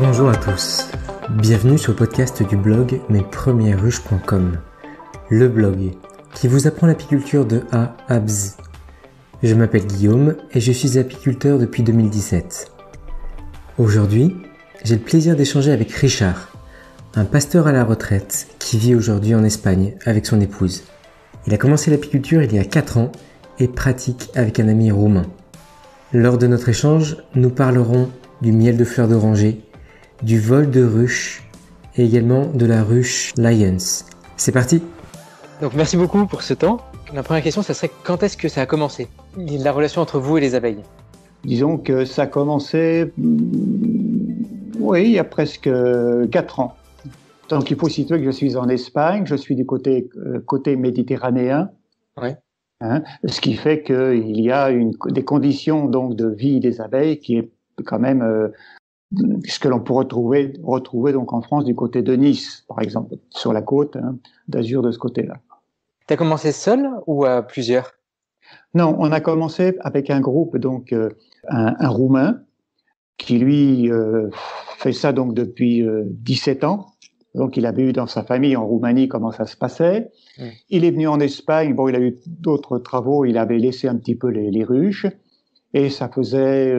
Bonjour à tous, bienvenue sur le podcast du blog mespremiersruches.com, le blog qui vous apprend l'apiculture de A à Z. Je m'appelle Guillaume et je suis apiculteur depuis 2017. Aujourd'hui, j'ai le plaisir d'échanger avec Richard, un pasteur à la retraite qui vit aujourd'hui en Espagne avec son épouse. Il a commencé l'apiculture il y a 4 ans et pratique avec un ami roumain. Lors de notre échange, nous parlerons du miel de fleurs d'oranger, du vol de ruches et également de la ruche Lions. C'est parti! Donc merci beaucoup pour ce temps. La première question, ça serait quand est-ce que ça a commencé, la relation entre vous et les abeilles? Disons que ça a commencé, oui, il y a presque 4 ans. Donc il faut situer que je suis en Espagne, je suis du côté méditerranéen. Ouais. Ce qui fait qu'il y a des conditions donc de vie des abeilles qui est quand même ce que l'on pourrait retrouver donc en France du côté de Nice, par exemple, sur la côte d'Azur de ce côté-là. T'as commencé seul ou à plusieurs? Non, on a commencé avec un groupe, donc un Roumain, qui lui fait ça donc depuis 17 ans. Donc il avait eu dans sa famille en Roumanie comment ça se passait. Il est venu en Espagne, bon il a eu d'autres travaux, il avait laissé un petit peu les ruches, et ça faisait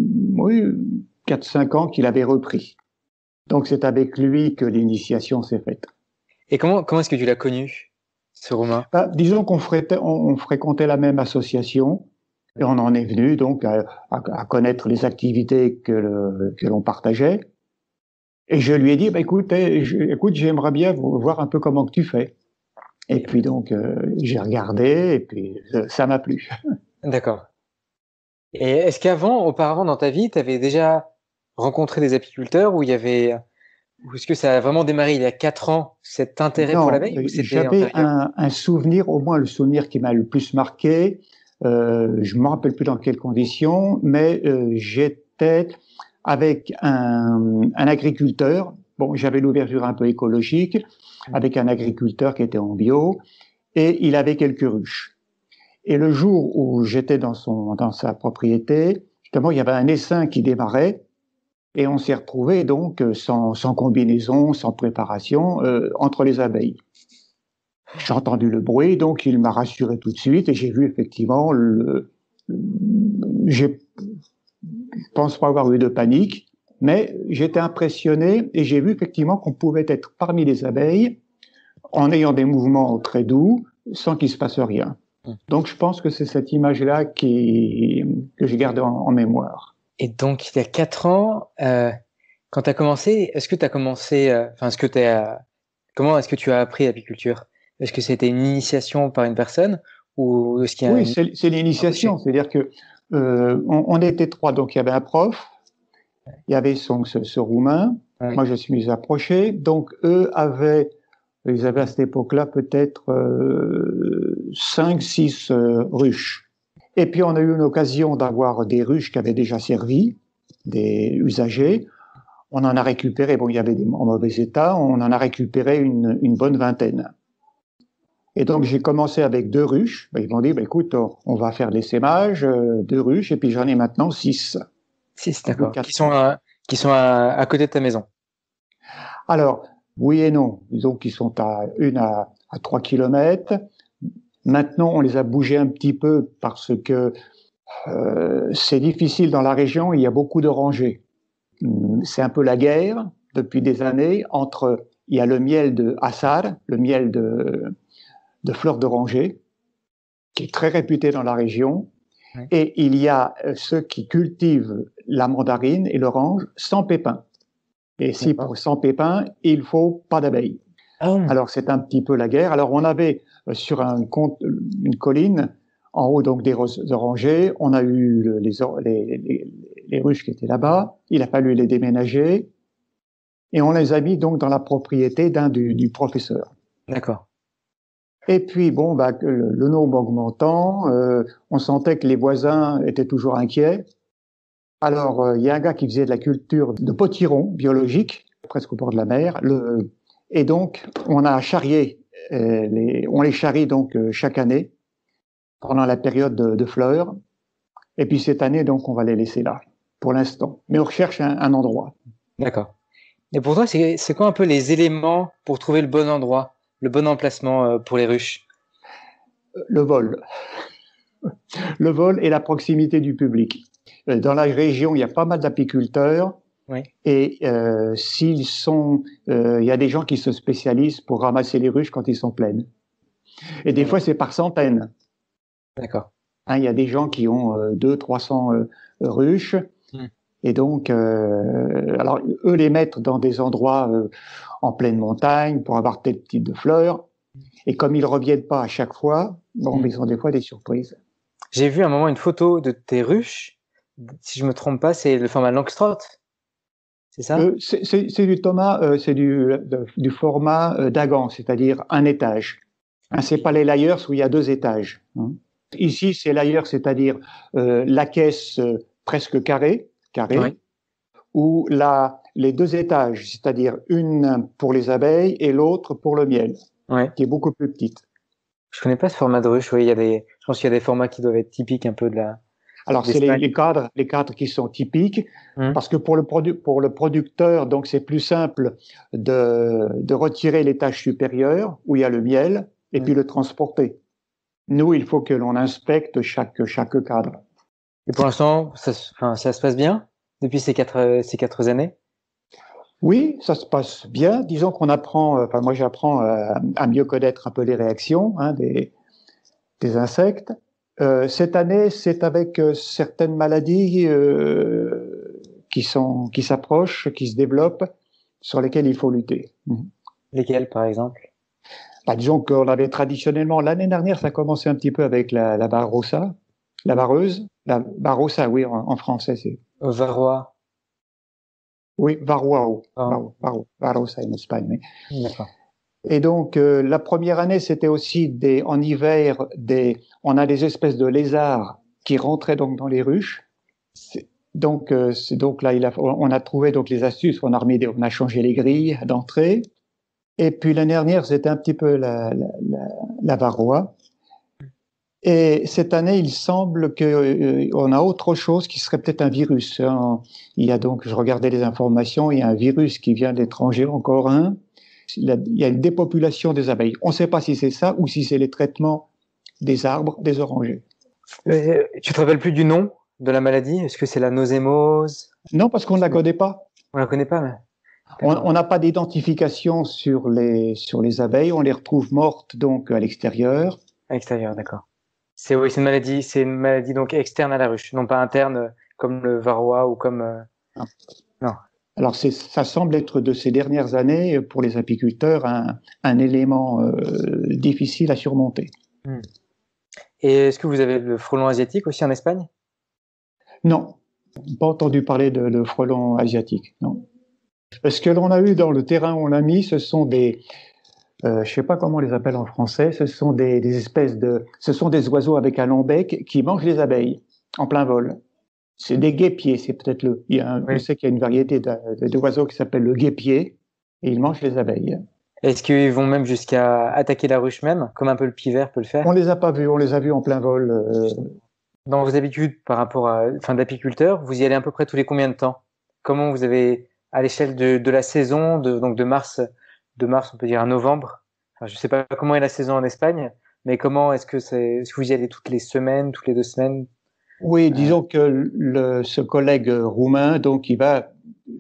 4-5 ans qu'il avait repris. Donc c'est avec lui que l'initiation s'est faite. Et comment est-ce que tu l'as connu, ce Roumain? Disons qu'on fréquentait la même association, et on en est venu donc à connaître les activités que l'on partageait. Et je lui ai dit, écoute, j'aimerais bien voir un peu comment que tu fais. Et puis donc, j'ai regardé, et puis ça m'a plu. D'accord. Et est-ce auparavant dans ta vie, tu avais déjà rencontré des apiculteurs ou est-ce que ça a vraiment démarré il y a 4 ans, cet intérêt pour l'abeille, ou c'était j'avais antérieur? un souvenir, au moins le souvenir qui m'a le plus marqué. Je me rappelle plus dans quelles conditions, mais j'étais avec un agriculteur. Bon, j'avais l'ouverture un peu écologique, avec un agriculteur qui était en bio, et il avait quelques ruches. Et le jour où j'étais dans sa propriété, justement, il y avait un essaim qui démarrait, et on s'est retrouvés donc sans combinaison, sans préparation, entre les abeilles. J'ai entendu le bruit, donc il m'a rassuré tout de suite, et j'ai vu effectivement je pense pas avoir eu de panique, mais j'étais impressionné et j'ai vu effectivement qu'on pouvait être parmi les abeilles en ayant des mouvements très doux, sans qu'il se passe rien. Donc je pense que c'est cette image-là que j'ai gardée en mémoire. Et donc, il y a 4 ans, quand tu as commencé, est-ce que tu as commencé, comment est-ce que tu as appris l'apiculture? Est-ce que c'était une initiation par une personne ou est-ce qu'il y a Oui, c'est l'initiation, c'est-à-dire que on était 3, donc il y avait un prof, il y avait ce Roumain, Oui. moi je suis approché, donc ils avaient à cette époque-là peut-être 5-6 ruches. Et puis on a eu une occasion d'avoir des ruches qui avaient déjà servi, des usagers. On en a récupéré, bon il y avait des en mauvais état, on en a récupéré une bonne vingtaine. Et donc j'ai commencé avec 2 ruches. Ils m'ont dit, écoute, on va faire l'essaimage, 2 ruches, et puis j'en ai maintenant 6. 6, d'accord. Qui sont à côté de ta maison. Alors, oui et non. Disons qu'ils sont à 3 kilomètres. Maintenant, on les a bougés un petit peu parce que c'est difficile dans la région, il y a beaucoup de rangées. C'est un peu la guerre depuis des années il y a le miel de Assar, le miel de fleurs d'oranger, qui est très réputé dans la région, oui. Et il y a ceux qui cultivent la mandarine et l'orange sans pépins. Et si pour sans pépins, il faut pas d'abeilles. Alors c'est un petit peu la guerre. Alors on avait sur une colline, en haut donc des orangers, on a eu les ruches qui étaient là-bas, il a fallu les déménager, et on les a mis donc dans la propriété du professeur. D'accord. Et puis bon, le nombre augmentant, on sentait que les voisins étaient toujours inquiets. Alors il y a un gars qui faisait de la culture de potirons biologiques, presque au bord de la mer, et donc on a charrié, on les charrie donc chaque année pendant la période de fleurs. Et puis cette année donc on va les laisser là pour l'instant. Mais on recherche un endroit. D'accord. Et pour toi, c'est quoi un peu les éléments pour trouver le bon endroit, le bon emplacement pour les ruches? Le vol. Le vol et la proximité du public. Dans la région, il y a pas mal d'apiculteurs. Oui. Et il y a des gens qui se spécialisent pour ramasser les ruches quand ils sont pleines. Et des fois, c'est par centaines. D'accord. Hein, il y a des gens qui ont 200-300 ruches. Mm. Et donc, alors, eux les mettent dans des endroits en pleine montagne pour avoir tel type de fleurs. Et comme ils reviennent pas à chaque fois, bon, ils ont des fois des surprises. J'ai vu à un moment une photo de tes ruches. Si je me trompe pas, c'est le format Langstroth. C'est ça? C'est du format Dagan, c'est-à-dire un étage. Hein, c'est pas les layers où il y a 2 étages. Hein. Ici, c'est layers, c'est-à-dire la caisse presque carrée, Oui. ou les 2 étages, c'est-à-dire une pour les abeilles et l'autre pour le miel, Ouais. qui est beaucoup plus petite. Je connais pas ce format de ruche. Oui, je pense qu'il y a des formats qui doivent être typiques un peu de la. Alors, c'est les cadres qui sont typiques, parce que pour le producteur, donc c'est plus simple de retirer l'étage supérieur où il y a le miel et puis le transporter. Nous, il faut que l'on inspecte chaque cadre. Et pour l'instant, ça se passe bien depuis ces 4 années? Oui, ça se passe bien. Disons qu'on apprend, enfin moi j'apprends à mieux connaître un peu les réactions des insectes. Cette année, c'est avec certaines maladies qui s'approchent, qui se développent, sur lesquelles il faut lutter. Lesquels, par exemple? Bah, disons qu'on avait traditionnellement, l'année dernière, ça a commencé un petit peu avec la varrosa, la vareuse, la varrosa, oui, en français, c'est. Varroa. Oui, Ah. varrosa en Espagne. Oui. D'accord. Et donc, la première année, c'était aussi en hiver, on a des espèces de lézards qui rentraient donc dans les ruches. Donc là, on a trouvé donc les astuces, on a changé les grilles d'entrée. Et puis l'année dernière, c'était un petit peu la varroa. Et cette année, il semble qu'on a autre chose qui serait peut-être un virus. Il y a donc, je regardais les informations, il y a un virus qui vient de l'étranger, encore un. Il y a une dépopulation des abeilles. On ne sait pas si c'est ça ou si c'est les traitements des arbres, des orangers. Tu te rappelles plus du nom de la maladie? Est-ce que c'est la nosémose? Non, parce qu'on ne la connaît pas. On la connaît pas, mais. On n'a pas d'identification sur les abeilles. On les retrouve mortes donc à l'extérieur. À l'extérieur, d'accord. C'est une maladie donc externe à la ruche, non pas interne comme le varroa ou comme. Non. Alors ça semble être de ces dernières années pour les apiculteurs un élément difficile à surmonter. Et est-ce que vous avez le frelon asiatique aussi en Espagne? Non, pas entendu parler de frelon asiatique. Non. Ce que l'on a eu dans le terrain où on l'a mis, ce sont je sais pas comment on les appelle en français, ce sont ce sont des oiseaux avec un long bec qui mangent les abeilles en plein vol. C'est des guêpiers, c'est peut-être je sais qu'il y a une variété d'oiseaux qui s'appelle le guêpier et ils mangent les abeilles. Est-ce qu'ils vont même jusqu'à attaquer la ruche même, comme un peu le pivert peut le faire? On les a pas vus, on les a vus en plein vol. Dans vos habitudes par rapport d'apiculteur, vous y allez à peu près tous les combien de temps? Comment vous avez, à l'échelle de la saison, donc de mars, on peut dire à novembre? Enfin, je sais pas comment est la saison en Espagne, mais comment est-ce que vous y allez toutes les semaines, toutes les 2 semaines? Oui, disons que ce collègue roumain, donc, il va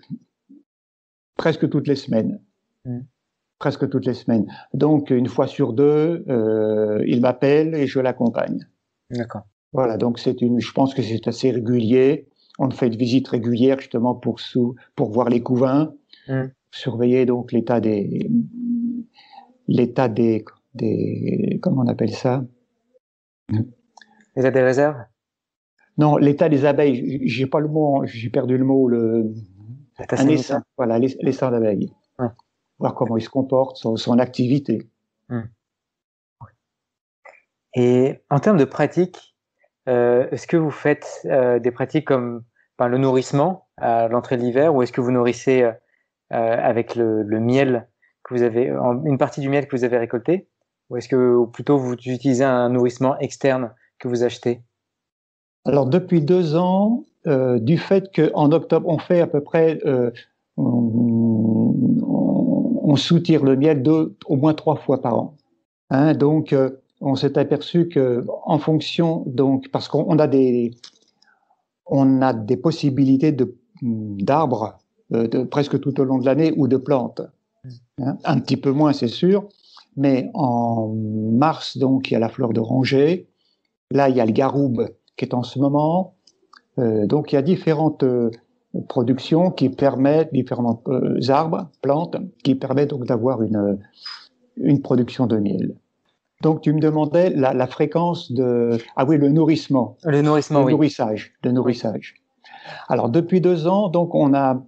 presque toutes les semaines. Presque toutes les semaines. Donc, une fois sur 2, il m'appelle et je l'accompagne. D'accord. Voilà, donc je pense que c'est assez régulier. On fait une visite régulière justement pour voir les couvains, surveiller donc l'état des, comment on appelle ça? L'état des réserves? Non, l'état des abeilles. J'ai pas le mot, j'ai perdu le mot. Un essaim. Voilà, l'essaim d'abeilles. Voir comment il se comporte, son activité. Et en termes de pratique, est-ce que vous faites des pratiques comme le nourrissement à l'entrée de l'hiver, ou est-ce que vous nourrissez avec le miel que vous avez, une partie du miel que vous avez récolté, ou est-ce que ou plutôt vous utilisez un nourrissement externe que vous achetez? Alors depuis 2 ans, du fait qu'en octobre on fait à peu près on soutire le miel au moins 3 fois par an. Hein, donc, on s'est aperçu que, en fonction, donc, parce qu'on a des possibilités d'arbres presque tout au long de l'année ou de plantes. Hein, un petit peu moins, c'est sûr, mais en mars, donc, il y a la fleur d'oranger. Là, il y a le garoube qui est en ce moment. Donc, il y a différentes productions qui permettent, différents arbres, plantes, qui permettent donc d'avoir une production de miel. Donc, tu me demandais la fréquence de... Ah oui, le nourrissement. Le nourrissement, oui. Le nourrissage. Oui. Alors, depuis 2 ans, donc, on a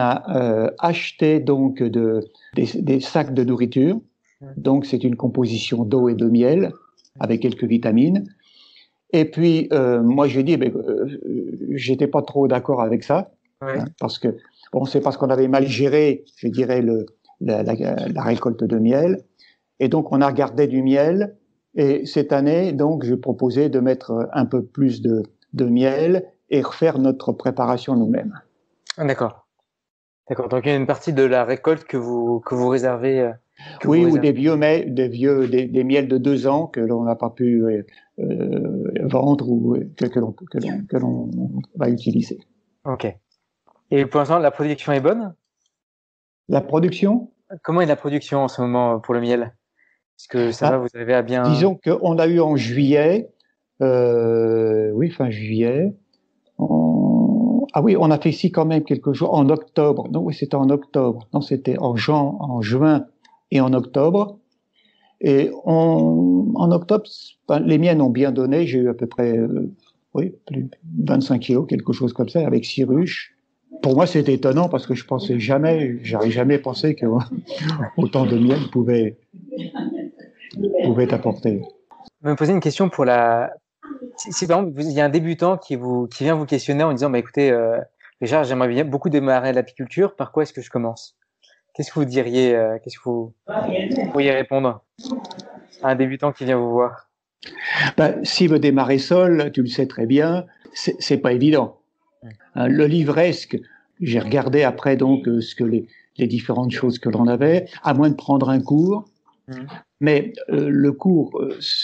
acheté donc des sacs de nourriture. Donc, c'est une composition d'eau et de miel avec quelques vitamines. Et puis, moi, j'ai dit, j'étais pas trop d'accord avec ça, oui. Hein, parce que, bon, c'est parce qu'on avait mal géré, je dirais, la récolte de miel. Et donc, on a gardé du miel. Et cette année, donc, je proposais de mettre un peu plus de miel et refaire notre préparation nous-mêmes. D'accord. D'accord. Donc, il y a une partie de la récolte que vous réservez. Oui, ou des miels de 2 ans que l'on n'a pas pu vendre ou que l'on va utiliser. Ok. Et pour l'instant, la production est bonne? La production? Comment est la production en ce moment pour le miel? Est-ce que ça va, vous arrivez à bien... Disons qu'on a eu en juillet, oui, fin juillet. Ah oui, on a fait ici quand même quelques jours, en octobre. Non, oui, c'était en octobre. Non, c'était en juin et en octobre. Et en octobre, les miennes ont bien donné. J'ai eu à peu près, plus de 25 kilos, quelque chose comme ça, avec 6 ruches. Pour moi, c'était étonnant parce que j'aurais jamais pensé que autant de miel pouvait apporter. Je me posais une question pour si par exemple, il y a un débutant qui vient vous questionner en disant, écoutez, Richard, j'aimerais bien beaucoup démarrer l'apiculture, par quoi est-ce que je commence? Qu'est-ce que vous diriez, qu'est-ce que vous pourriez répondre à un débutant qui vient vous voir? S'il veut démarrer seul, tu le sais très bien, c'est pas évident. Le livresque, j'ai regardé après donc ce que les différentes choses que l'on avait, à moins de prendre un cours. Mais le cours,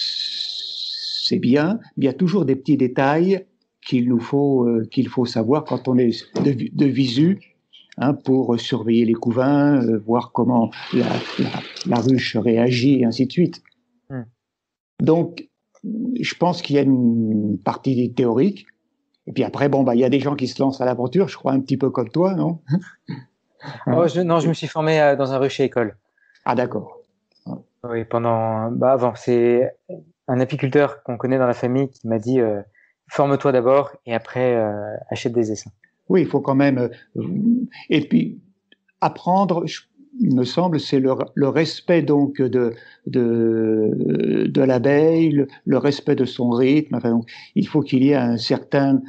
c'est bien, mais il y a toujours des petits détails qu'il faut savoir quand on est de visu, hein, pour surveiller les couvains, voir comment la ruche réagit, et ainsi de suite. Donc, je pense qu'il y a une partie théorique. Et puis après, il y a des gens qui se lancent à l'aventure, je crois un petit peu comme toi, non? Non, je me suis formé dans un rucher école. Ah, d'accord. Oui, avant, c'est un apiculteur qu'on connaît dans la famille qui m'a dit forme-toi d'abord et après achète des essaims. Oui, il faut quand même. Et puis apprendre, il me semble, c'est le respect donc de l'abeille, le respect de son rythme. Enfin, donc, il faut qu'il y ait un certain,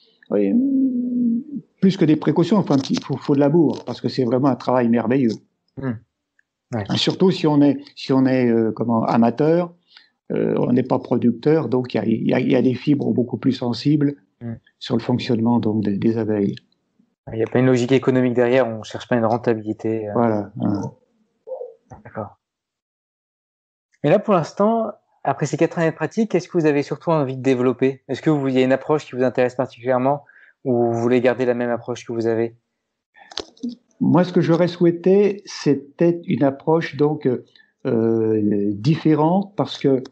plus que des précautions, enfin, il faut de l'amour parce que c'est vraiment un travail merveilleux. Ouais. Surtout si on est amateur, on n'est pas producteur, donc il y a des fibres beaucoup plus sensibles sur le fonctionnement donc des abeilles. Il n'y a pas une logique économique derrière, on ne cherche pas une rentabilité. Voilà. D'accord. Mais là, pour l'instant, après ces 4 années de pratique, qu'est-ce que vous avez surtout envie de développer? Est-ce que il y a une approche qui vous intéresse particulièrement ou vous voulez garder la même approche que vous avez? Moi, ce que j'aurais souhaité, c'était une approche donc différente parce que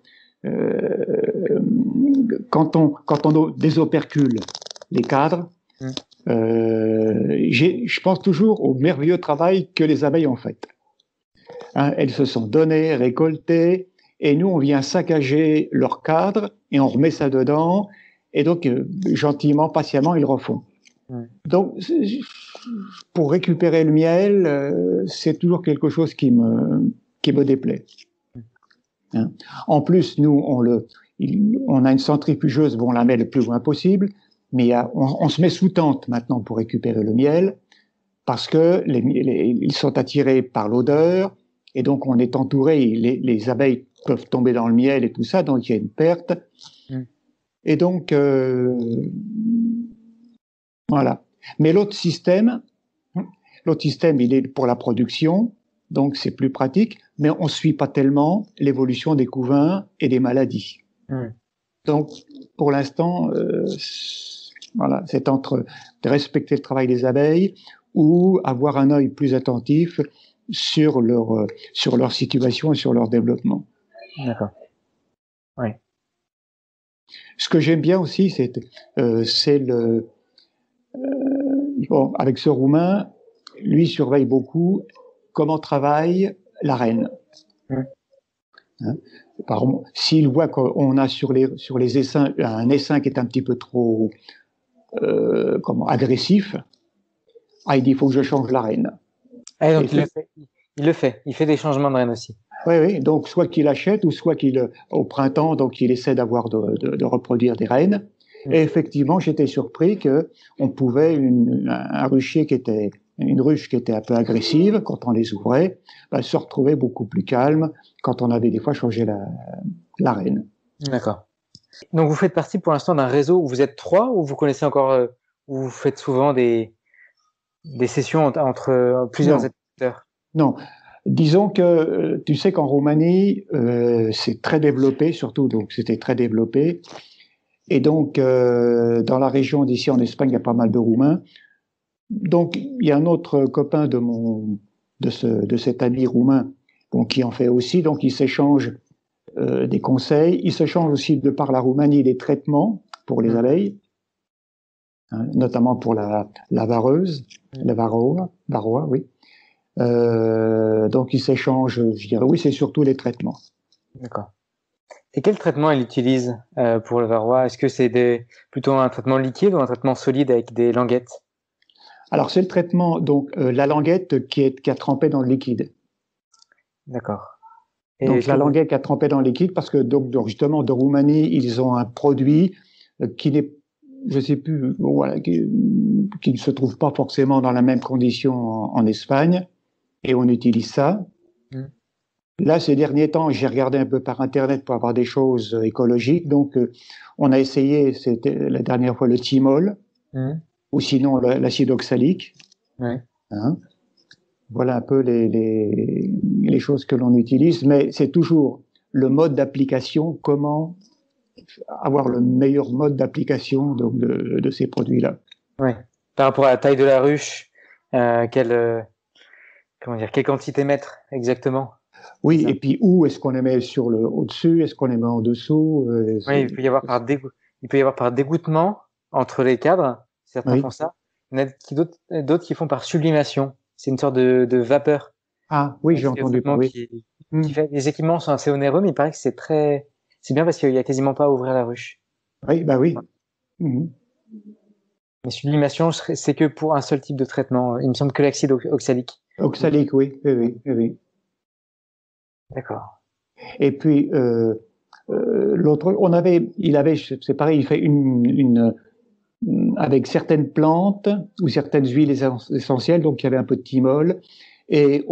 quand on désopercule les cadres, je pense toujours au merveilleux travail que les abeilles ont fait. Hein, elles se sont données, récoltées, et nous, on vient saccager leur cadre et on remet ça dedans, et donc, gentiment, patiemment, ils refont. Donc, pour récupérer le miel, c'est toujours quelque chose qui me déplaît. Hein. En plus, nous, on a une centrifugeuse, on la met le plus loin possible, mais on se met sous tente maintenant pour récupérer le miel, parce que ils sont attirés par l'odeur, et donc on est entouré, les abeilles peuvent tomber dans le miel et tout ça, donc il y a une perte. Et donc, voilà. Mais l'autre système, L'autre système, il est pour la production, donc c'est plus pratique, mais on ne suit pas tellement l'évolution des couvains et des maladies. Donc, pour l'instant, voilà, c'est entre respecter le travail des abeilles ou avoir un œil plus attentif sur leur situation et sur leur développement. D'accord. Oui. Ce que j'aime bien aussi, c'est bon, avec ce Roumain, lui surveille beaucoup comment travaille la reine. Hein? S'il voit qu'on a sur les essaims un essaim qui est un petit peu trop agressif, il dit il faut que je change la reine. Ah, donc il fait des changements de reine aussi. Oui, donc soit qu'il achète ou soit qu'il au printemps, donc il essaie de reproduire des reines. Et effectivement, j'étais surpris que on pouvait un ruchier une ruche qui était un peu agressive quand on les ouvrait, se retrouver beaucoup plus calme quand on avait des fois changé la reine. D'accord. Donc vous faites partie pour l'instant d'un réseau où vous êtes 3 ou vous connaissez encore, où vous faites souvent des sessions entre plusieurs apiculteurs? Non. Disons que tu sais qu'en Roumanie, c'est très développé, surtout, donc c'était très développé. Et donc, dans la région d'ici en Espagne, il y a pas mal de Roumains. Donc, il y a un autre copain de cet ami roumain, donc, qui en fait aussi. Donc, ils s'échangent des conseils. Ils s'échangent aussi, de par la Roumanie, des traitements pour les abeilles, hein, notamment pour la vareuse, la varroa, oui. Donc, ils s'échangent, je dirais, oui, c'est surtout les traitements. D'accord. Et quel traitement il utilise pour le varroa? Est-ce que c'est plutôt un traitement liquide ou un traitement solide avec des languettes? Alors, c'est le traitement, donc, la languette qui a trempé dans le liquide. D'accord. Et donc, la languette qui a trempé dans le liquide, parce que, donc justement, de Roumanie, ils ont un produit qui n'est, je sais plus, voilà, qui ne se trouve pas forcément dans la même condition en Espagne, et on utilise ça. Là, ces derniers temps, j'ai regardé un peu par Internet pour avoir des choses écologiques. Donc, on a essayé, c'était la dernière fois, le thymol, ou sinon l'acide oxalique. Hein. Voilà un peu les choses que l'on utilise, mais c'est toujours le mode d'application, comment avoir le meilleur mode d'application de ces produits-là. Oui. Par rapport à la taille de la ruche, quelle quantité mettre exactement? Oui, et puis où est-ce qu'on les met au-dessus, est-ce qu'on les met en dessous? Oui, il peut y avoir par dégouttement entre les cadres, certains font ça. Il y en a d'autres qui font par sublimation. C'est une sorte de vapeur. Ah oui, j'ai entendu parler. Les équipements sont assez onéreux, mais il paraît que c'est bien parce qu'il y a quasiment pas à ouvrir la ruche. Oui, bah oui. Mais sublimation, c'est que pour un seul type de traitement. Il me semble que l'acide oxalique. Oxalique, oui. D'accord. Et puis l'autre, c'est pareil, il fait avec certaines plantes ou certaines huiles essentielles, donc il y avait un peu de thymol, et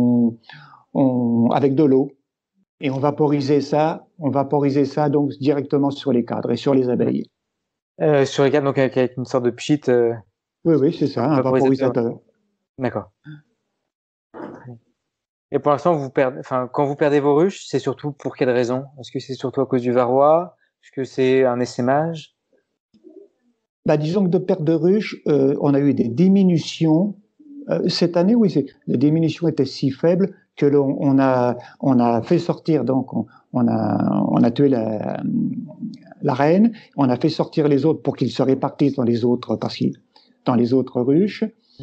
avec de l'eau, et on vaporisait ça donc directement sur les cadres et sur les abeilles. Sur les cadres, donc avec une sorte de pchit. Oui, c'est ça, un vaporisateur. D'accord. Et pour l'instant, quand vous perdez vos ruches, c'est surtout pour quelle raison? Est-ce que c'est surtout à cause du varroa? Est-ce que c'est un essaimage? Disons que de perte de ruches, on a eu des diminutions. Cette année, oui, les diminutions étaient si faibles que on a fait sortir, donc on a tué la reine, on a fait sortir les autres pour qu'ils se répartissent dans les autres ruches.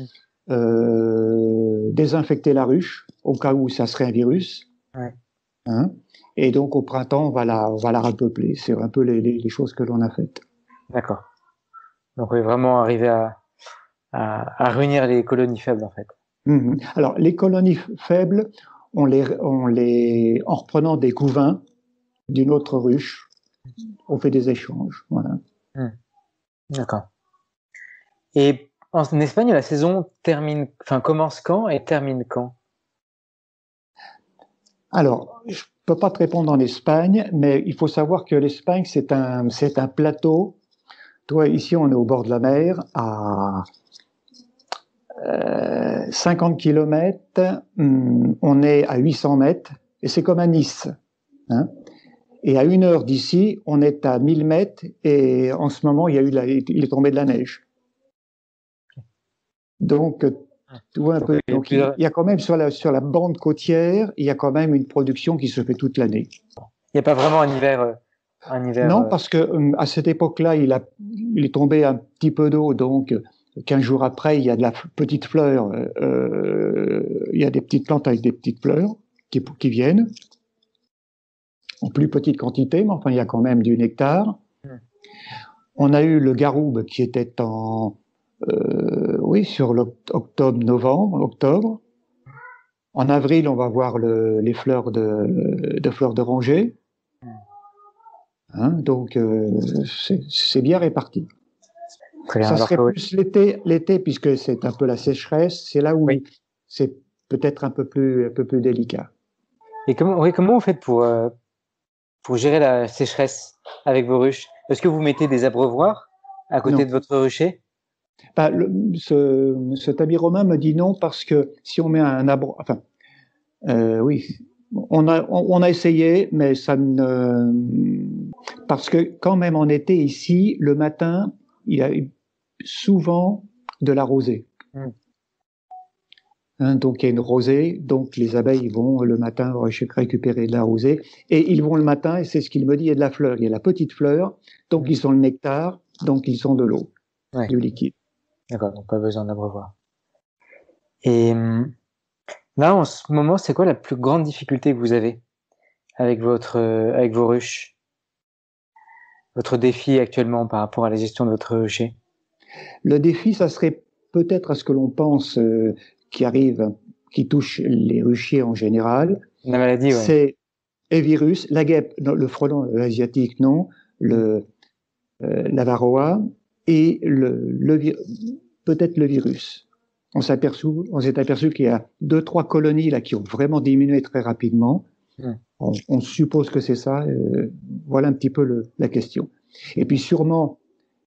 Désinfecter la ruche au cas où ça serait un virus. Hein, et donc au printemps, on va la repeupler. C'est un peu les choses que l'on a faites. D'accord. Donc on est vraiment arrivé à réunir les colonies faibles en fait. Alors les colonies faibles, en reprenant des couvains d'une autre ruche, on fait des échanges. Voilà. D'accord. Et en Espagne, la saison commence quand et termine quand? Alors, je peux pas te répondre en Espagne, mais il faut savoir que l'Espagne, c'est un plateau. Toi, ici, on est au bord de la mer, 50 km, on est à 800 mètres, et c'est comme à Nice. Hein. Et à 1 heure d'ici, on est à 1000 mètres, et en ce moment, il est tombé de la neige. Donc, tu vois un peu. Donc, il y a quand même sur la bande côtière, il y a quand même une production qui se fait toute l'année. Il n'y a pas vraiment un hiver. Non, parce que à cette époque-là, il est tombé un petit peu d'eau, donc 15 jours après, il y a de la petite fleur. Il y a des petites plantes avec des petites fleurs qui viennent en plus petite quantité, mais enfin, il y a quand même du nectar. On a eu le garoube qui était sur octobre. En avril, on va voir les fleurs de fleurs d'oranger. Hein, donc, c'est bien réparti. Très bien. Ça serait plus l'été, puisque c'est un peu la sécheresse. C'est là où c'est peut-être un peu plus délicat. Et comment vous faites pour gérer la sécheresse avec vos ruches? Est-ce que vous mettez des abreuvoirs à côté de votre rucher? Ce tamis romain me dit non, parce que si on met un abreuvoir, enfin, oui, on a essayé, mais ça ne, parce que quand même en été ici, le matin, il y a souvent de la rosée. Hein, donc il y a une rosée, donc les abeilles vont le matin récupérer de la rosée, et ils vont le matin, et c'est ce qu'il me dit, il y a de la fleur, il y a la petite fleur, donc ils ont le nectar, donc ils ont de l'eau, du liquide. D'accord, donc pas besoin d'abreuvoir. Et là, en ce moment, c'est quoi la plus grande difficulté que vous avez avec vos ruches? Votre défi actuellement par rapport à la gestion de votre rucher? Le défi, ça serait peut-être à ce que l'on pense qui touche les ruchers en général. La maladie, c'est les virus, la guêpe, non, le frelon asiatique, non, la varroa, et peut-être le virus. On s'est aperçu qu'il y a 2-3 colonies là qui ont vraiment diminué très rapidement. On suppose que c'est ça. Voilà un petit peu la question. Et puis sûrement,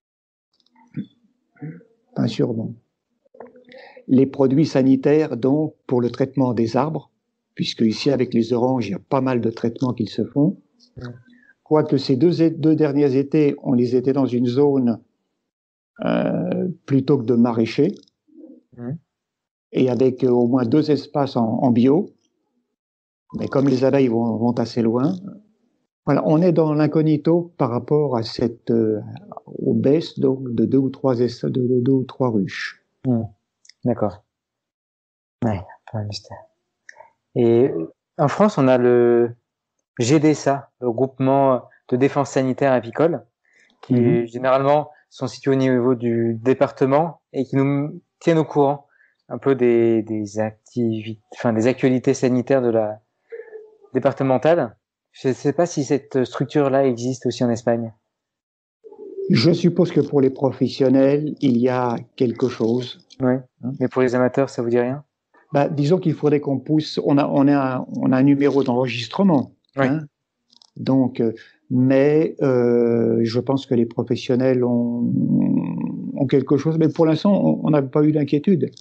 les produits sanitaires, donc pour le traitement des arbres, puisque ici avec les oranges, il y a pas mal de traitements qui se font. Quoique ces deux derniers étés, on les était dans une zone plutôt que de maraîcher, et avec au moins 2 espaces en bio. Mais comme les abeilles vont assez loin, voilà, on est dans l'incognito par rapport à aux baisses donc de 2 ou 3 ruches. D'accord. Ouais, pas un mystère. Et en France, on a le GDSA, le groupement de défense sanitaire apicole, qui généralement sont situés au niveau du département et qui nous tiennent au courant un peu des actualités sanitaires de la départementale. Je ne sais pas si cette structure-là existe aussi en Espagne. Je suppose que pour les professionnels, il y a quelque chose. Oui. Mais pour les amateurs, ça vous dit rien? Disons qu'il faudrait qu'on pousse. On a un numéro d'enregistrement. Oui. Hein, donc, mais je pense que les professionnels ont quelque chose. Mais pour l'instant, on n'a pas eu d'inquiétude.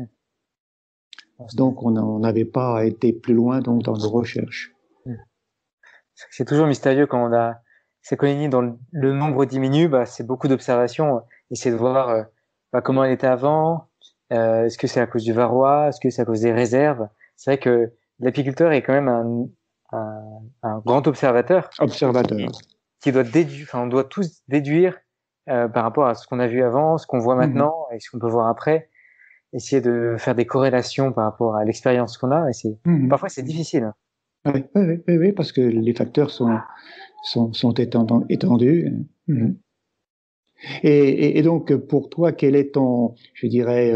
Donc, on n'avait pas été plus loin donc dans nos recherches. C'est toujours mystérieux quand on a ces colonies dont le nombre diminue. C'est beaucoup d'observations. Essayer de voir comment elle était avant. Est-ce que c'est à cause du varroa? Est-ce que c'est à cause des réserves? C'est vrai que l'apiculteur est quand même un grand observateur. Qui doit on doit tous déduire par rapport à ce qu'on a vu avant, ce qu'on voit maintenant et ce qu'on peut voir après. Essayer de faire des corrélations par rapport à l'expérience qu'on a. Et parfois, c'est difficile. Oui, parce que les facteurs sont étendus. Et donc, pour toi, quel est ton, je dirais,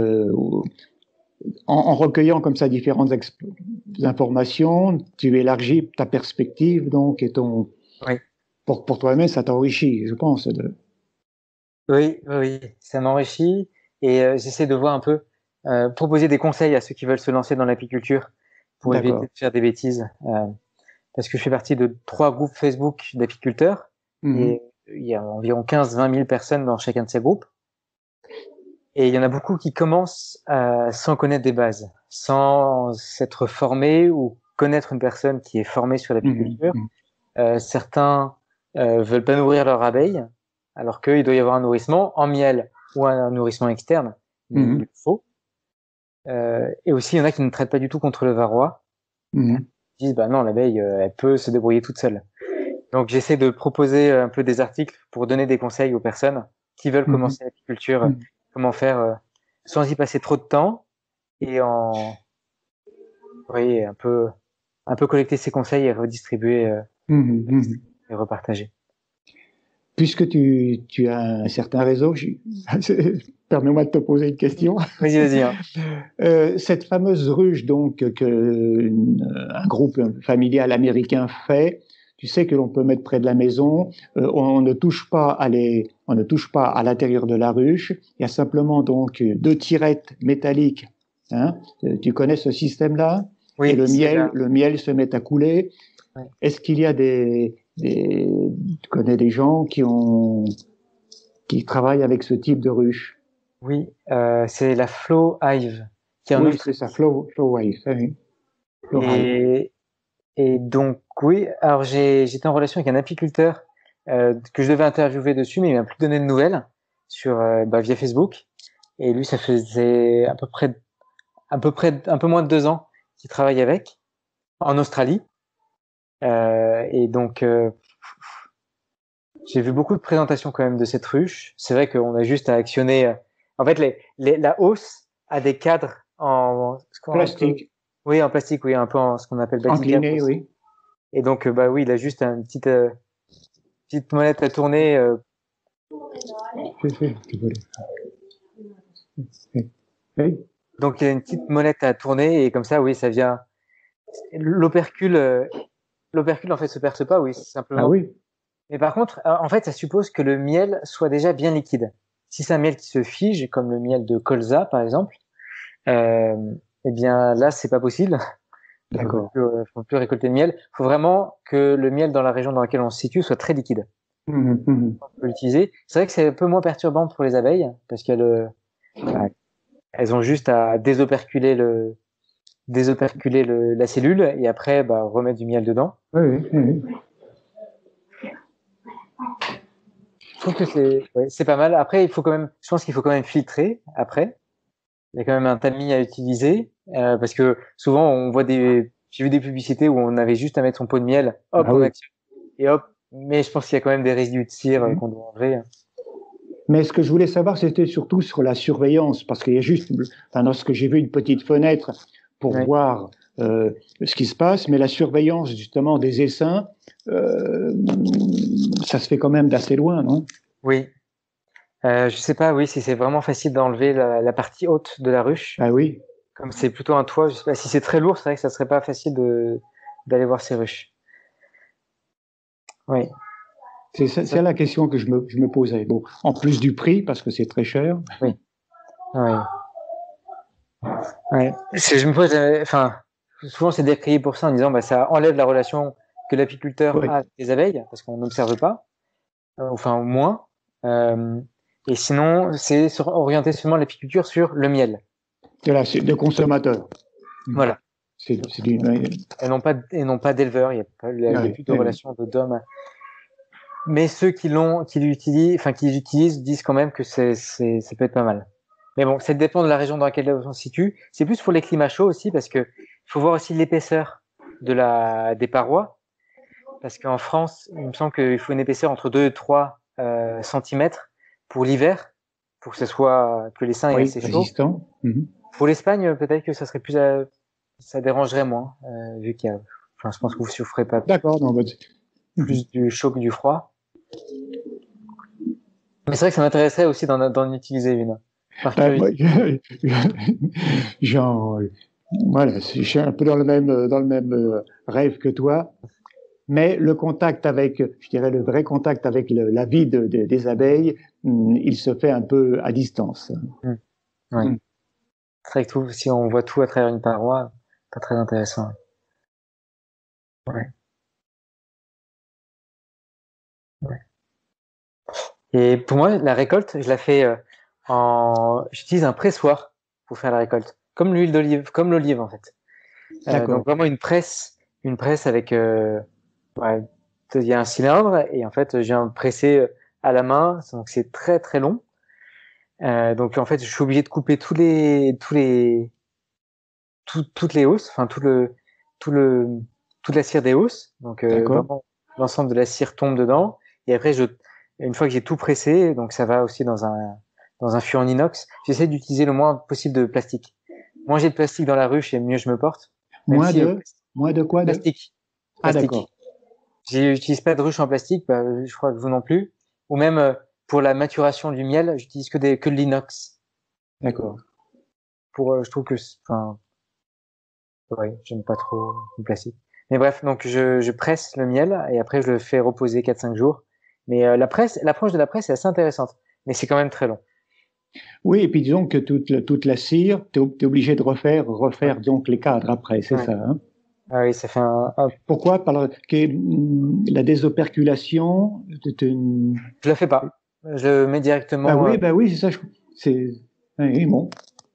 en recueillant comme ça différentes informations, tu élargis ta perspective, donc, et pour toi-même, ça t'enrichit, je pense. Oui, ça m'enrichit et j'essaie de voir un peu, proposer des conseils à ceux qui veulent se lancer dans l'apiculture pour éviter de faire des bêtises. Parce que je fais partie de 3 groupes Facebook d'apiculteurs et il y a environ 15-20 000 personnes dans chacun de ces groupes. Et il y en a beaucoup qui commencent sans connaître des bases, sans s'être formés ou connaître une personne qui est formée sur l'apiculture. Certains veulent pas nourrir leurs abeilles, alors qu'il doit y avoir un nourrissement en miel ou un nourrissement externe, mais il le faut. Et aussi, il y en a qui ne traitent pas du tout contre le varroa. Ils disent, bah non, l'abeille, elle peut se débrouiller toute seule. Donc, j'essaie de proposer un peu des articles pour donner des conseils aux personnes qui veulent commencer l'apiculture, comment faire sans y passer trop de temps et oui, un peu collecter ces conseils et redistribuer et repartager. Puisque tu as un certain réseau, permets-moi de te poser une question. Vas-y. Hein. Cette fameuse ruche donc que un groupe familial américain fait, tu sais que l'on peut mettre près de la maison, on ne touche pas à l'intérieur de la ruche. Il y a simplement donc 2 tirettes métalliques. Hein, tu connais ce système-là? Oui. Et le miel se met à couler. Ouais. Est-ce qu'il y a tu connais des gens qui travaillent avec ce type de ruche? Oui, c'est la Flow Hive. Oui, c'est ça, Flow Hive. Oui. Et donc, oui, alors j'étais en relation avec un apiculteur que je devais interviewer dessus, mais il m'a plus donné de nouvelles via Facebook. Et lui, ça faisait à peu près un peu moins de 2 ans qu'il travaille avec en Australie. Et donc, j'ai vu beaucoup de présentations quand même de cette ruche. C'est vrai qu'on a juste à actionner. En fait, la hausse a des cadres en plastique. Oui, en plastique, oui, un peu en ce qu'on appelle incliné, oui. Et donc, oui, il a juste une petite molette à tourner. Donc, il a une petite molette à tourner et comme ça, oui, ça vient. L'opercule, en fait, se perce pas, oui, simplement. Ah oui. Mais par contre, en fait, ça suppose que le miel soit déjà bien liquide. Si c'est un miel qui se fige, comme le miel de colza, par exemple, eh bien là, c'est pas possible. D'accord. On peut plus récolter de miel. Il faut vraiment que le miel dans la région dans laquelle on se situe soit très liquide. On peut l'utiliser. C'est vrai que c'est un peu moins perturbant pour les abeilles parce qu'elles ont juste à désoperculer la cellule et après remettre du miel dedans. Oui. Je trouve que c'est pas mal. Après, je pense qu'il faut quand même filtrer après. Il y a quand même un tamis à utiliser parce que souvent j'ai vu des publicités où on avait juste à mettre son pot de miel, hop, on actionne et hop. Mais je pense qu'il y a quand même des résidus de cire qu'on doit enlever. Mais ce que je voulais savoir, c'était surtout sur la surveillance, parce qu'il y a juste, lorsque j'ai vu une petite fenêtre pour voir ce qui se passe, mais la surveillance justement des essaims, ça se fait quand même d'assez loin, non? Oui. Je sais pas, oui, si c'est vraiment facile d'enlever la partie haute de la ruche. Ah oui. Comme c'est plutôt un toit, je sais pas si c'est très lourd, c'est vrai que ça serait pas facile d'aller voir ces ruches. Oui. C'est la question que je me posais. Bon, en plus du prix, parce que c'est très cher. Oui. Je me pose, souvent c'est décrié pour ça en disant, ça enlève la relation que l'apiculteur a avec les abeilles, parce qu'on n'observe pas, enfin au moins. Et sinon, c'est orienter seulement l'apiculture sur le miel. C'est de consommateurs. Voilà. Et non pas d'éleveurs, il n'y a plus de relation de d'hommes. Mais ceux qui l'utilisent disent quand même que ça peut être pas mal. Mais bon, ça dépend de la région dans laquelle on se situe. C'est plus pour les climats chauds aussi, parce que il faut voir aussi l'épaisseur des parois. Parce qu'en France, il me semble qu'il faut une épaisseur entre 2 et 3 centimètres pour l'hiver, pour que les seins aient assez chaud. Pour l'Espagne, peut-être que ça serait ça dérangerait moins, vu qu'il y a, je pense que vous souffrez pas. D'accord, non, plus du chaud que du froid. Mais c'est vrai que ça m'intéresserait aussi d'en utiliser une. Voilà, je suis un peu dans le même rêve que toi, mais le contact je dirais le vrai contact avec la vie des abeilles, il se fait un peu à distance. Ouais. C'est vrai que si on voit tout à travers une paroi, pas très intéressant. Ouais. Et pour moi, la récolte, je la fais j'utilise un pressoir pour faire la récolte, comme l'huile d'olive, comme l'olive en fait. Donc vraiment une presse avec, ouais, il y a un cylindre et en fait j'ai un pressé à la main, donc c'est très très long. Donc en fait je suis obligé de couper toutes les hausses, enfin tout le toute la cire des hausses. Donc vraiment l'ensemble de la cire tombe dedans et après une fois que j'ai tout pressé, donc ça va aussi dans un fût en inox. J'essaie d'utiliser le moins possible de plastique. Moins j'ai de plastique dans la ruche et mieux je me porte. Moins de quoi Plastique. Ah, d'accord. J'utilise pas de ruche en plastique, bah, je crois que vous non plus. Ou même pour la maturation du miel, j'utilise que de l'inox. D'accord. Je trouve que, enfin, ouais, j'aime pas trop le plastique. Mais bref, donc je presse le miel et après je le fais reposer 4-5 jours. Mais l'approche de la presse est assez intéressante, mais c'est quand même très long. Oui, et puis disons que toute la cire, tu es obligé de refaire donc les cadres après, c'est ça. Hein? Ah oui, ça fait Pourquoi? Par la désoperculation. Je la fais pas. Je le mets directement. Bah oui, c'est ça. Oui, bon.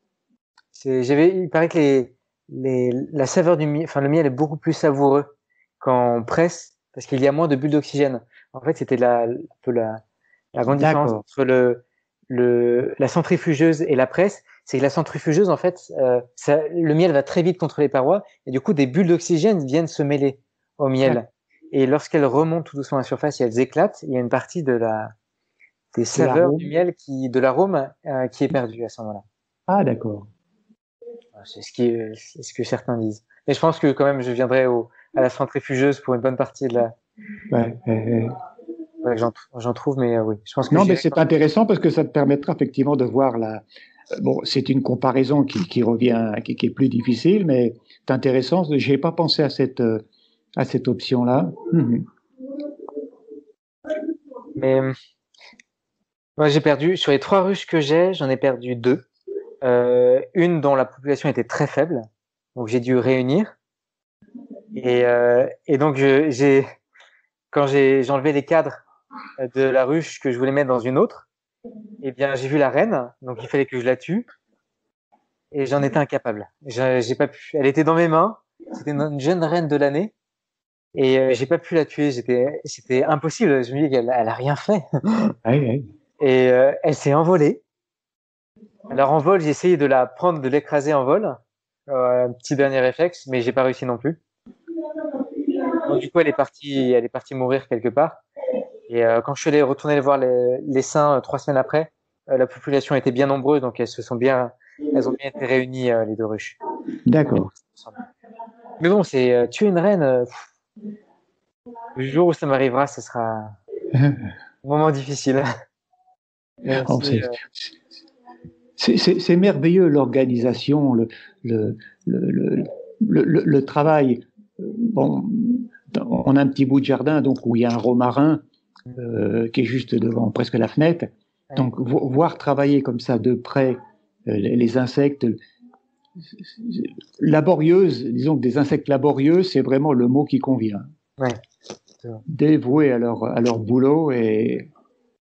Il paraît que la saveur du miel, enfin le miel est beaucoup plus savoureux quand on presse parce qu'il y a moins de bulles d'oxygène. En fait, c'était un peu la grande différence entre la centrifugeuse et la presse, c'est que la centrifugeuse, en fait, le miel va très vite contre les parois et du coup, des bulles d'oxygène viennent se mêler au miel. Et lorsqu'elles remontent tout doucement à la surface et elles éclatent, il y a une partie des saveurs du miel de l'arôme qui est perdue à ce moment-là. Ah, d'accord. C'est ce que certains disent. Mais je pense que quand même, je viendrai à la centrifugeuse pour une bonne partie de la. Ouais, j'en trouve, mais oui. Je pense que non, mais c'est intéressant parce que ça te permettra effectivement de voir bon, c'est une comparaison qui revient, qui est plus difficile, mais c'est intéressant. J'ai pas pensé à cette option-là. Mais moi, j'ai perdu sur les 3 ruches que j'en ai perdu 2. Une dont la population était très faible, donc j'ai dû réunir. Et donc quand j'ai enlevé les cadres de la ruche que je voulais mettre dans une autre, eh bien j'ai vu la reine, donc il fallait que je la tue, et j'en étais incapable. J'ai pas pu. Elle était dans mes mains. C'était une jeune reine de l'année, et j'ai pas pu la tuer. C'était impossible. Je me dis qu'elle a rien fait. Et elle s'est envolée. Alors en vol, j'ai essayé de la prendre, de l'écraser en vol. Un petit dernier réflexe, mais j'ai pas réussi non plus. Donc du coup, elle est partie mourir quelque part. Et quand je suis allé retourner voir les saints 3 semaines après, la population était bien nombreuse, donc elles ont bien été réunies, les 2 ruches. D'accord. Mais bon, c'est tuer une reine. Le jour où ça m'arrivera, ce sera un moment difficile. C'est merveilleux l'organisation, le travail. Bon, on a un petit bout de jardin donc où il y a un romarin qui est juste devant presque la fenêtre. Donc voir travailler comme ça de près les insectes laborieuses, disons que des insectes laborieux, c'est vraiment le mot qui convient. Ouais. Dévoués à leur boulot et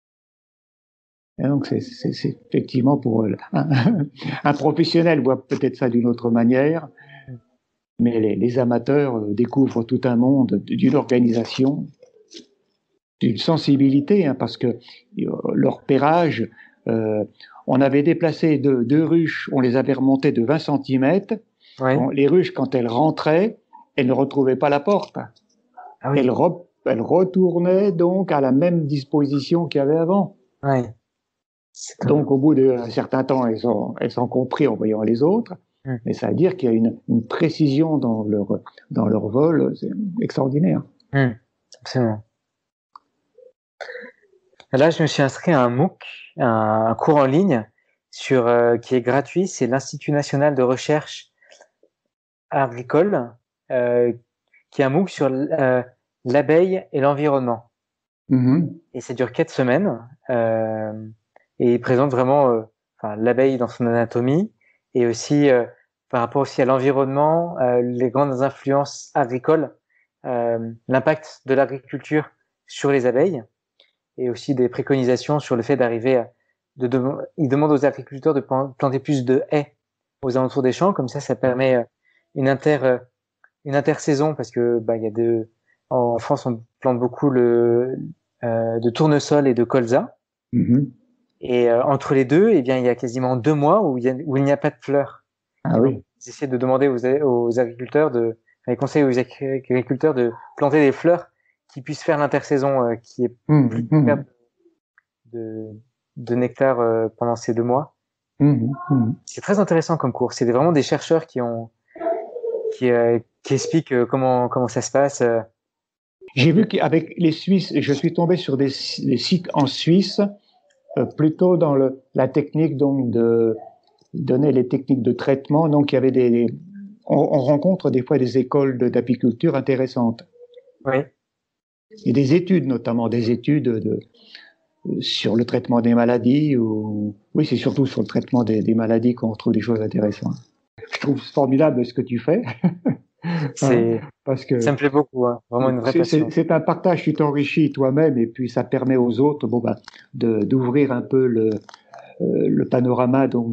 donc c'est effectivement pour un professionnel voit peut-être ça d'une autre manière, mais les amateurs découvrent tout un monde d'une organisation, d'une sensibilité, hein, parce que leur pairage, on avait déplacé 2 ruches, on les avait remontées de 20 cm. Bon, les ruches, quand elles rentraient, elles ne retrouvaient pas la porte. Ah oui. Elles retournaient donc à la même disposition qu'il y avait avant. Ouais. Donc, au bout d'un certain temps, elles ont compris en voyant les autres. Mais ça veut dire qu'il y a une précision dans leur vol, c'est extraordinaire. Absolument. Là, je me suis inscrit à un MOOC, un cours en ligne qui est gratuit. C'est l'Institut national de recherche agricole, qui est un MOOC sur l'abeille et l'environnement. Et ça dure 4 semaines. Et il présente vraiment l'abeille dans son anatomie et aussi par rapport aussi à l'environnement, les grandes influences agricoles, l'impact de l'agriculture sur les abeilles et aussi des préconisations sur le fait d'arriver il demande aux agriculteurs de planter plus de haies aux alentours des champs, comme ça permet une intersaison, parce que il y a en France on plante beaucoup de tournesol et de colza, et entre les deux, eh bien il y a quasiment 2 mois où il n'y a pas de fleurs. Ah oui. Ils essaient de demander aux agriculteurs les conseils aux agriculteurs de planter des fleurs qui puissent faire l'intersaison, qui est plus de perte de nectar pendant ces 2 mois. C'est très intéressant comme cours. C'est vraiment des chercheurs qui expliquent comment ça se passe. J'ai vu qu'avec les Suisses, je suis tombé sur des sites en Suisse, plutôt dans la technique donc ils donnaient les techniques de traitement. Donc il y avait on rencontre des fois des écoles d'apiculture intéressantes. Oui. Et des études, notamment des études sur le traitement des maladies. Oui, c'est surtout sur le traitement des maladies qu'on retrouve des choses intéressantes. Je trouve formidable ce que tu fais. Parce que ça me plaît beaucoup, hein. Vraiment une vraie passion. C'est un partage, tu t'enrichis toi-même et puis ça permet aux autres d'ouvrir un peu le panorama donc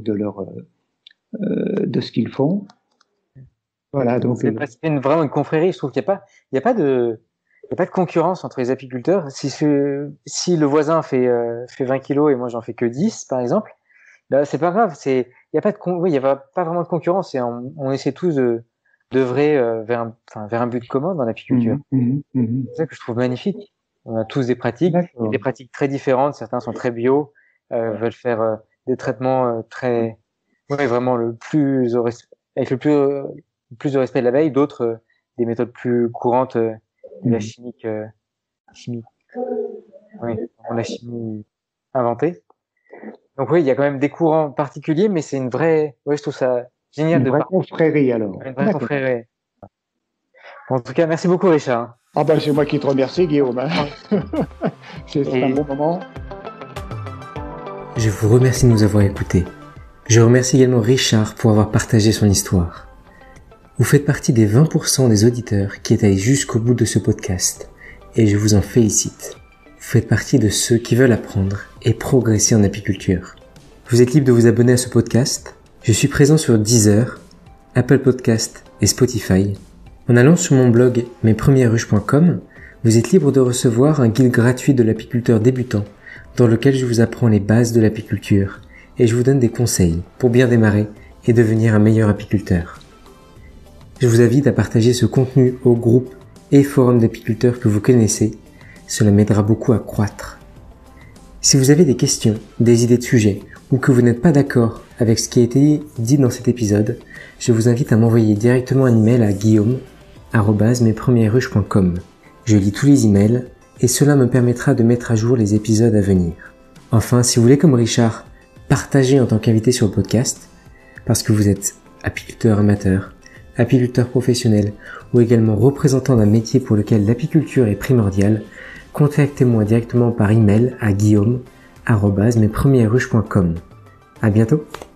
de ce qu'ils font. Voilà, donc c'est vraiment une confrérie. Je trouve qu'il y a pas de concurrence entre les apiculteurs. Si le voisin fait 20 kilos et moi j'en fais que 10 par exemple, là c'est pas grave. Il y a pas vraiment de concurrence et on essaie tous d'œuvrer vers un but commun dans l'apiculture. C'est ça que je trouve magnifique. On a tous des pratiques très différentes. Certains sont très bio, veulent faire des traitements vraiment avec le plus de respect de l'abeille. D'autres des méthodes plus courantes de la chimie, la chimie inventée. Donc oui, il y a quand même des courants particuliers, mais c'est je trouve ça génial. Une vraie confrérie alors. Une vraie confrérie. Bon, en tout cas, merci beaucoup Richard. C'est moi qui te remercie Guillaume. C'est un bon moment. Je vous remercie de nous avoir écoutés. Je remercie également Richard pour avoir partagé son histoire. Vous faites partie des 20% des auditeurs qui est allé jusqu'au bout de ce podcast, et je vous en félicite. Vous faites partie de ceux qui veulent apprendre et progresser en apiculture. Vous êtes libre de vous abonner à ce podcast. Je suis présent sur Deezer, Apple Podcast et Spotify. En allant sur mon blog mespremiersruches.com, vous êtes libre de recevoir un guide gratuit de l'apiculteur débutant dans lequel je vous apprends les bases de l'apiculture et je vous donne des conseils pour bien démarrer et devenir un meilleur apiculteur. Je vous invite à partager ce contenu au groupe et forum d'apiculteurs que vous connaissez. Cela m'aidera beaucoup à croître. Si vous avez des questions, des idées de sujets ou que vous n'êtes pas d'accord avec ce qui a été dit dans cet épisode, je vous invite à m'envoyer directement un email à guillaume@mespremiersruches.com. Je lis tous les emails et cela me permettra de mettre à jour les épisodes à venir. Enfin, si vous voulez comme Richard, partager en tant qu'invité sur le podcast, parce que vous êtes apiculteur amateur, apiculteur professionnel ou également représentant d'un métier pour lequel l'apiculture est primordiale, contactez-moi directement par email à guillaume@mespremiersruches.com. À bientôt!